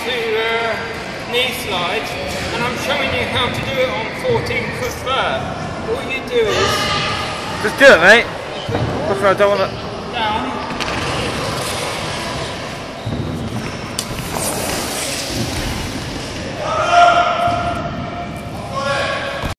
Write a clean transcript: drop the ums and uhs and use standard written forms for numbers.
to knee slides, and I'm showing you how to do it on 14-foot vert. All you do is... Just do it, mate. I don't want to...